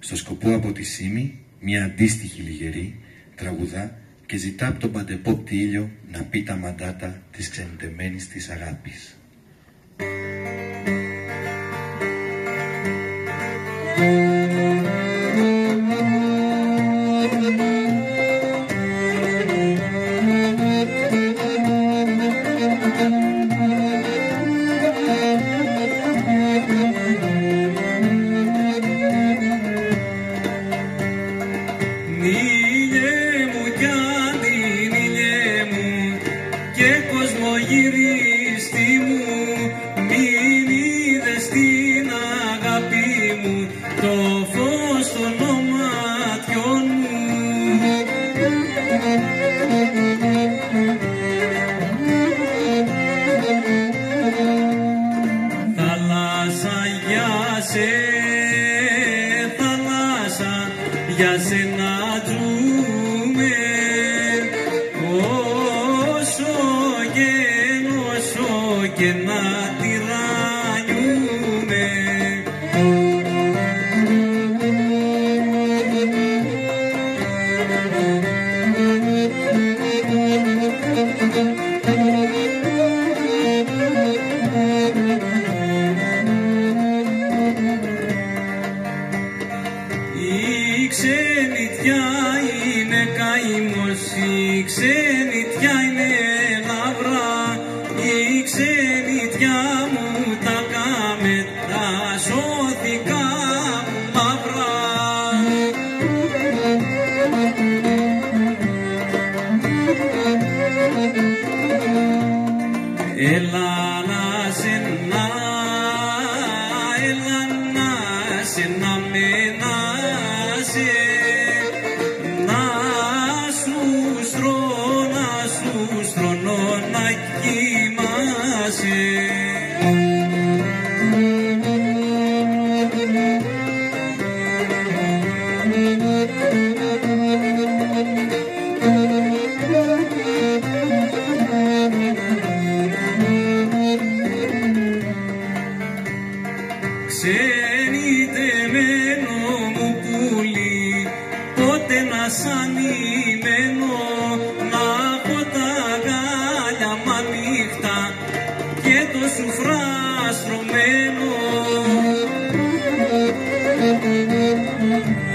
Στο σκοπό από τη Σήμη, μια αντίστοιχη λιγερή τραγουδά και ζητά από τον παντεπόπτη ήλιο να πει τα μαντάτα της ξενιτεμένης της αγάπης. Για σένα ζούμε, όσο και να τυραννιούμε. Η ξενιτιά είναι καημός, η ξενιτιά είναι λαμπρά, η ξενιτιά μου τα κάμε τα σώθηκα μαυρά. Έλα να σε να μενάσαι, να σου στρώνω να κοιμάσαι. Ξενιτεμένο μου πουλί, πότε να σ' ανημένω, να έχω τα γάλια μ' ανοιχτά και το σουφρά στρωμένο.